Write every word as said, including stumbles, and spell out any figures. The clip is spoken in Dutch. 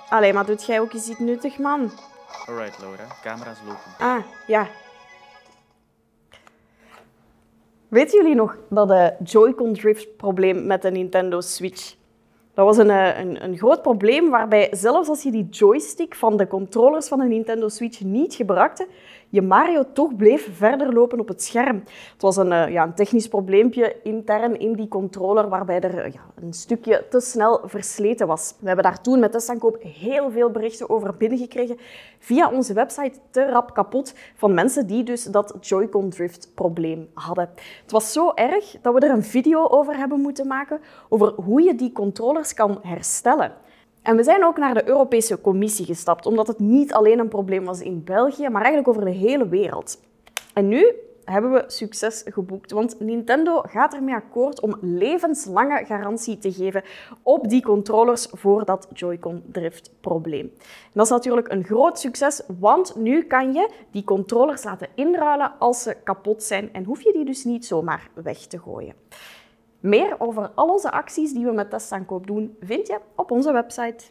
Allee, maar doet jij ook eens iets nuttig, man? Alright, Laura. Camera's lopen. Ah, ja. Weten jullie nog dat uh, Joy-Con drift probleem met de Nintendo Switch? Dat was een, een, een groot probleem waarbij zelfs als je die joystick van de controllers van de Nintendo Switch niet gebruikte, je Mario toch bleef verder lopen op het scherm. Het was een, ja, een technisch probleempje intern in die controller waarbij er ja, een stukje te snel versleten was. We hebben daar toen met Testaankoop heel veel berichten over binnengekregen via onze website Te Rap Kapot van mensen die dus dat Joy-Con drift probleem hadden. Het was zo erg dat we er een video over hebben moeten maken over hoe je die controllers kan herstellen. En we zijn ook naar de Europese Commissie gestapt, omdat het niet alleen een probleem was in België, maar eigenlijk over de hele wereld. En nu hebben we succes geboekt, want Nintendo gaat ermee akkoord om levenslange garantie te geven op die controllers voor dat Joy-Con drift probleem. En dat is natuurlijk een groot succes, want nu kan je die controllers laten inruilen als ze kapot zijn en hoef je die dus niet zomaar weg te gooien. Meer over al onze acties die we met Testaankoop doen, vind je op onze website.